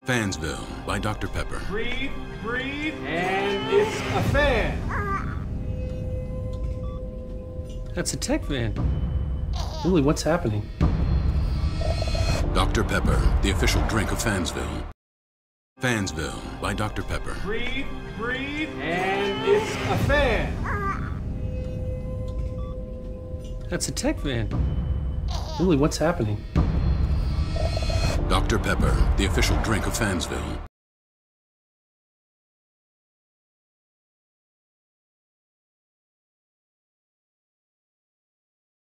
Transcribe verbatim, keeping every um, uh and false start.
Fansville by Doctor Pepper. Breathe, breathe, and it's a fan. That's a tech van. Really, what's happening? Doctor Pepper, the official drink of Fansville. Fansville by Doctor Pepper. Breathe, breathe, and it's a fan. That's a tech van. Really, what's happening? Doctor Pepper, the official drink of Fansville.